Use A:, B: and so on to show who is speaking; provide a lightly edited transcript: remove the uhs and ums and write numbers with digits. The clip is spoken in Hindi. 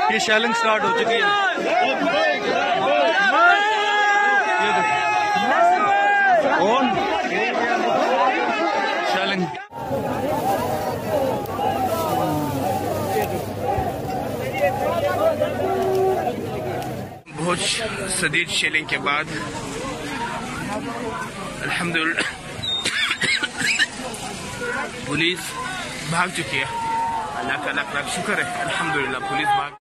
A: ये शेलिंग स्टार्ट हो चुकी है। शेलिंग बहुत शदीद शेलिंग के बाद अल्हम्दुलिल्लाह पुलिस भाग चुकी है। अल्लाह का लाख लाख शुक्र है, अल्हम्दुलिल्लाह पुलिस भाग